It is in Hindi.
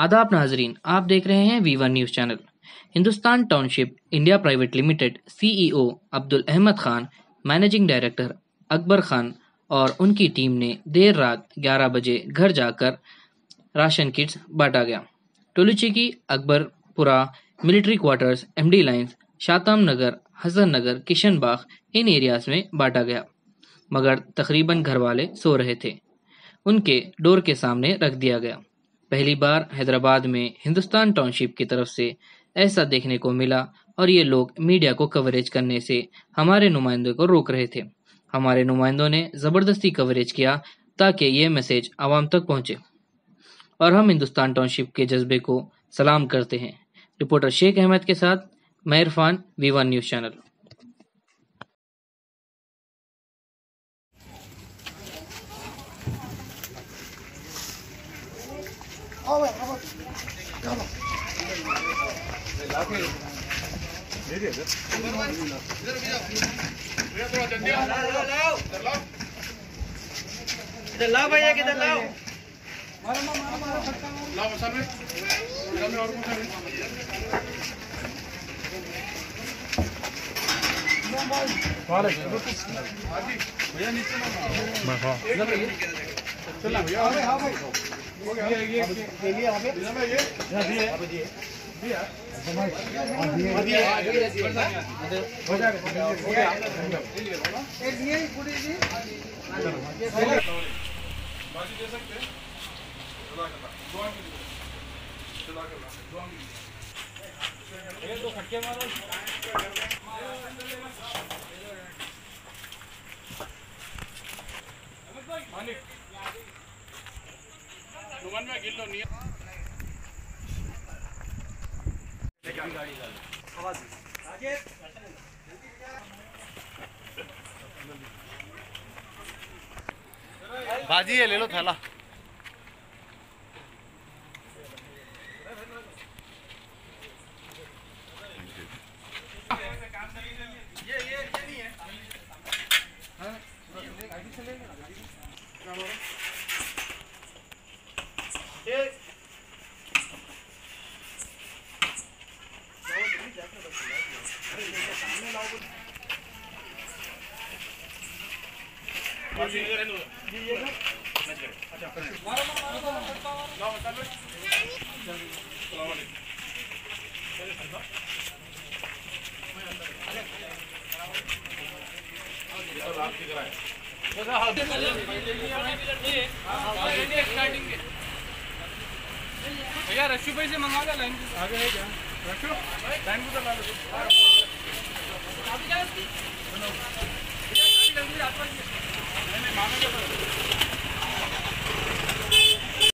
आदाब नाजरीन, आप देख रहे हैं वी1 news channel. Hindustan township India private limited CEO Abdul Ahmed Khan, managing director Akbar Khan और उनकी टीम ने देर रात 11 बजे घर जाकर राशन किट्स बांटा गया। Tolichowki, Akbarpura, military quarters, MD lines, Shatam Nagar, Hasan Nagar, Kishan Bagh इन एरियाज में बांटा गया, मगर तकरीबन घर वाले सो रहे थे। उनके डोर के सामने रख दिया गया। पहली बार हैदराबाद में हिंदुस्तान टाउनशिप की तरफ से ऐसा देखने को मिला और ये लोग मीडिया को कवरेज करने से हमारे नुमाइंदों को रोक रहे थे। हमारे नुमाइंदों ने ज़बरदस्ती कवरेज किया ताकि ये मैसेज आवाम तक पहुंचे और हम हिंदुस्तान टाउनशिप के जज्बे को सलाम करते हैं। रिपोर्टर शेख अहमद के साथ मैं इरफान, वी1 न्यूज़ चैनल। इधर लाओ भैया, किधर लाओ। भाजी है, ले लो थैला। ये नहीं है। भैया रशु भाई से मंगा लाइन आगे है क्या? रशु लाइन को